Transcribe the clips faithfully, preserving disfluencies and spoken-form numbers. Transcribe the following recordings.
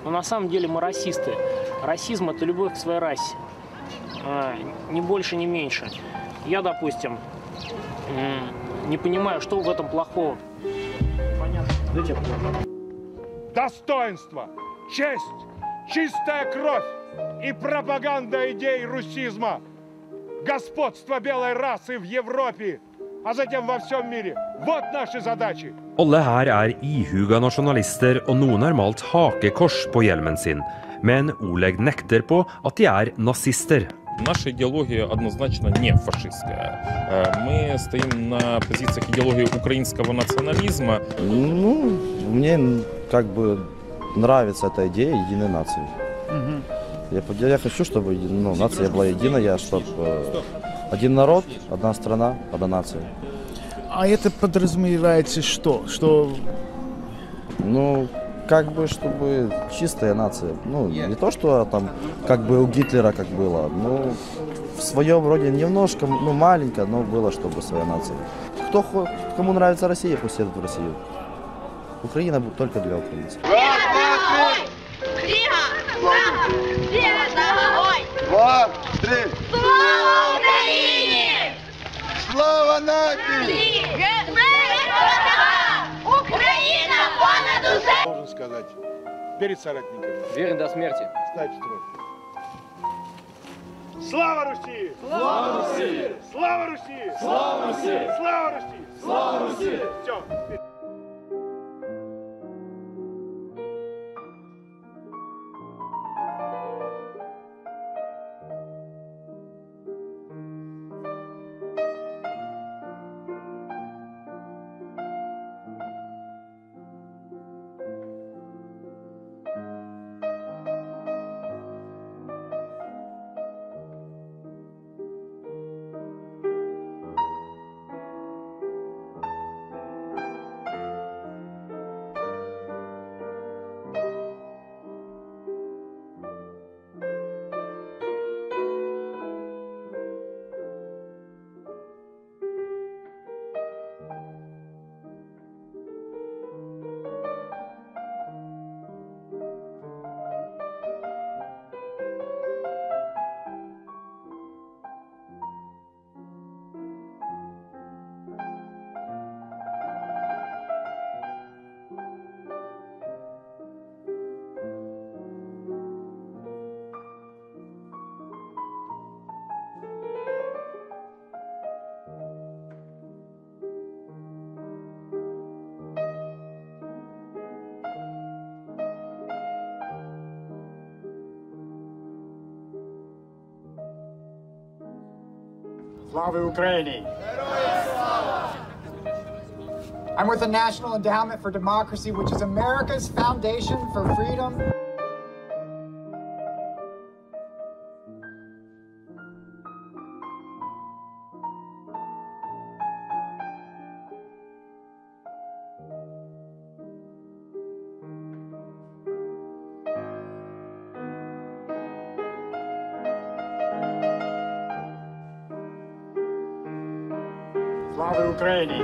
Но на самом деле мы расисты. Расизм – это любовь к своей расе. Ни больше, ни меньше. Я, допустим, не понимаю, что в этом плохого. Понятно. Достоинство, честь, чистая кровь и пропаганда идей русизма, господство белой расы в Европе, а затем во всем мире. Вот наши задачи. Alle her er ihuga nasjonalister, og noen har malt hakekors på hjelmen sin. Men Oleg nekter på at de er nazister. Наша идеология однозначно не фашистская. Мы стоим на позициях идеологии украинского национализма. Ну, мне как бы нравится эта идея единой нации. Угу. Я, я хочу, чтобы ну, нация была единая, чтобы э, один народ, одна страна, одна нация. А это подразумевается что? Что? Ну, как бы, чтобы чистая нация. Ну, не то, что там, как бы у Гитлера как было, но в своем роде немножко, ну, маленько, но было, чтобы своя нация. Кто, кому нравится Россия, пусть едут в Россию. Украина только для украинцев. Два, три. Слава Украине! Слава нации! Украина понад усе! Должен сказать перед соратниками. Верен до смерти. Стать в строй. Слава Руси! Слава Руси! Слава Руси! Слава Руси! Слава Руси! Слава Руси! Все. Slava Ukraini! I'm with the National Endowment for Democracy, which is America's foundation for freedom. Slava Ukraini!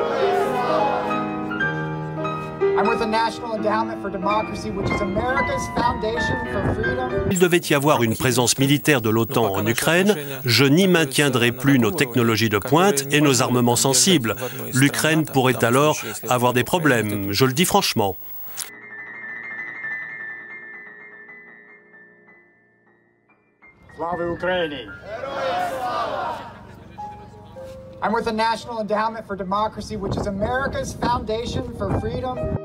I'm with the National Endowment for Democracy, which is America's foundation for freedom. Il devait y avoir une présence militaire de l'OTAN en Ukraine, je n'y maintiendrai plus nos technologies de pointe et nos armements sensibles. L'Ukraine pourrait alors avoir des problèmes, je le dis franchement. Slava Ukraini! I'm with the National Endowment for Democracy, which is America's foundation for freedom.